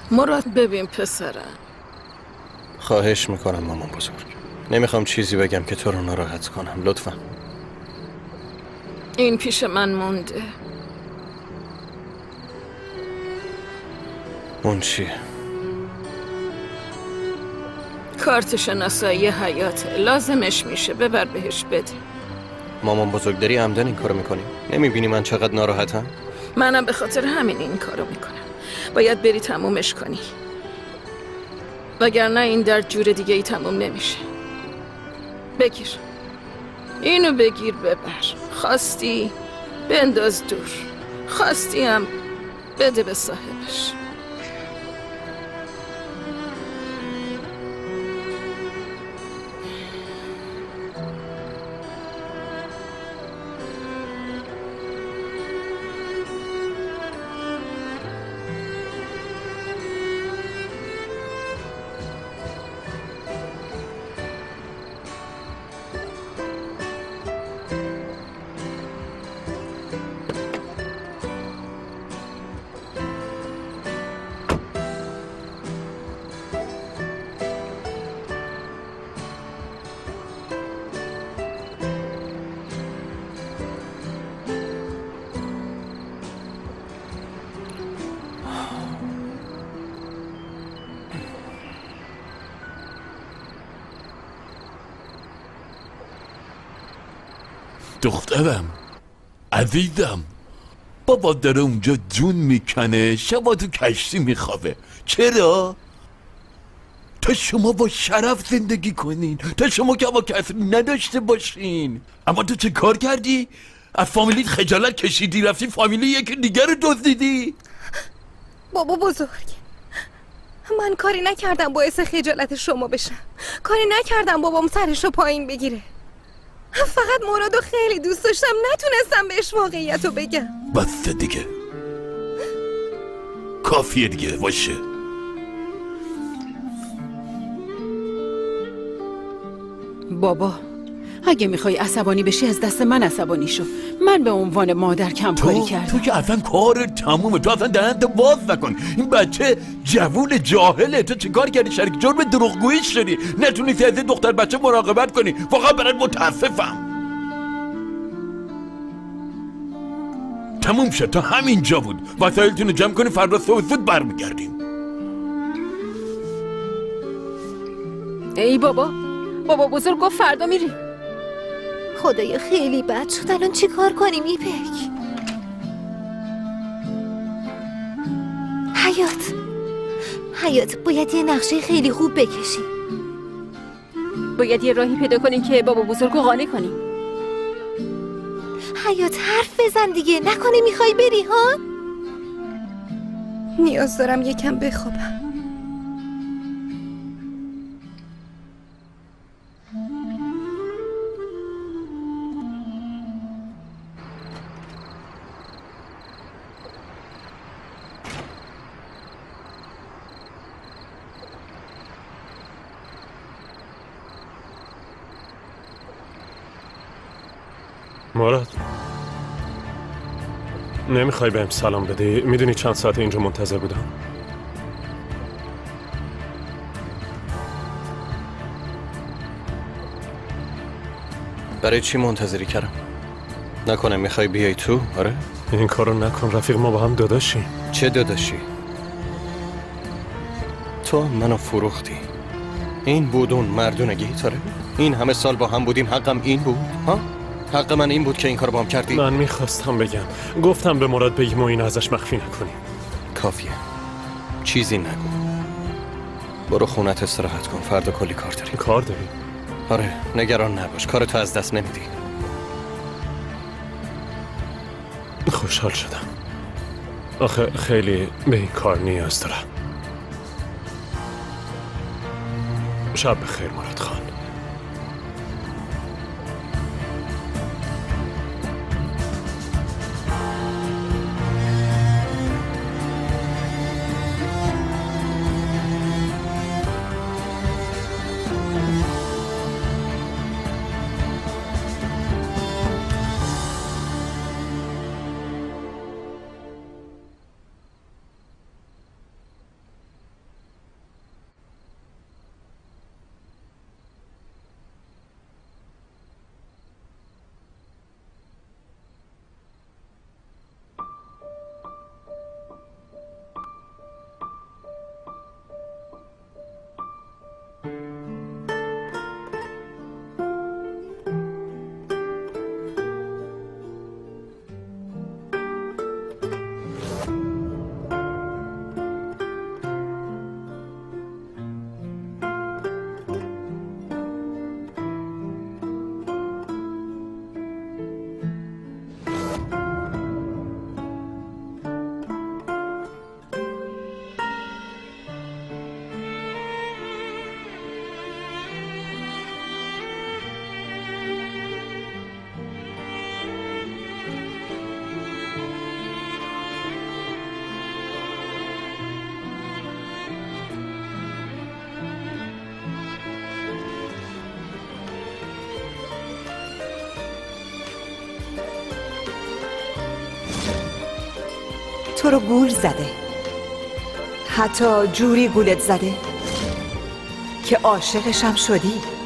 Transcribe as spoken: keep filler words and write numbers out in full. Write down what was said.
مراد ببین پسرم، خواهش میکنم مامان بزرگ، نمیخوام چیزی بگم که تو رو ناراحت کنم، لطفا. این پیش من مونده. اون چیه؟ کارت شناسایی حیاته، لازمش میشه، ببر بهش بده. مامان بزرگ داری عمدن این کارو میکنی؟ نمیبینی من چقدر ناراحتم؟ منم به خاطر همین این کارو میکنم. باید بری تمومش کنی، وگرنه این درد جور دیگه ای تموم نمیشه. بگیر، اینو بگیر ببر. خواستی بنداز دور، خواستی هم بده به صاحبش. دخترم عزیزم، بابا داره اونجا جون میکنه، شبا تو کشتی میخوابه. چرا؟ تا شما با شرف زندگی کنین، تا شما که با کسی نداشته باشین. اما تو چه کار کردی؟ از فامیلیت خجالت کشیدی، رفتی فامیلی یکی دیگر رو دزدیدی؟ بابا بزرگ، من کاری نکردم باعث خجالت شما بشم، کاری نکردم بابام سرش رو پایین بگیره. فقط مرادو خیلی دوست داشتم، نتونستم بهش واقعیت رو بگم. بس دیگه، کافیه دیگه، باشه. بابا اگه میخوای عصبانی بشی از دست من عصبانی شو. من به عنوان مادر کم کاری کردم. تو که اصلا کار تمومه، تو اصلا دهنتو باز نکن. این بچه جوون جاهله، تو چه کار کردی؟ شریک جرم دروغگویی شدی، نتونستی از این دختر بچه مراقبت کنی. واقعا برات متاسفم. تموم شد، تا همینجا بود. وسایلتون رو جمع کنی، فردا صبح زود برمیگردیم. ای بابا، بابا بزرگ گفت فردا میریم. خدایا خیلی بد شد، الان چی کار کنیم ایپک؟ حیات حیات باید یه نقشه خیلی خوب بکشیم. باید یه راهی پیدا کنیم که بابا بزرگ رو قانع کنیم. حیات حرف بزن دیگه، نکنه میخوای بری ها؟ نیاز دارم یکم بخوابم. مراد، نمیخوای بهم سلام بدی؟ میدونی چند ساعت اینجا منتظر بودم؟ برای چی منتظری کردم؟ نکنه میخوای بیای تو؟ آره؟ این کارو نکن رفیق، ما با هم داداشی. چه داداشی؟ تو منو فروختی. این بود اون مردونگی؟ آره؟ این همه سال با هم بودیم، حقم این بود؟ ها؟ حق من این بود که این کارو با هم کردی؟ من میخواستم بگم، گفتم به مراد بگیم و این ازش مخفی نکنیم. کافیه، چیزی نگو. برو خونت استراحت کن، فردا کلی کار داری. کار داری؟ آره، نگران نباش، کارتو از دست نمیدی. خوشحال شدم، آخه خیلی به این کار نیاز دارم. شب بخیر مراد خان. تو رو گول زده، حتی جوری گولت زده که عاشقشم شدی.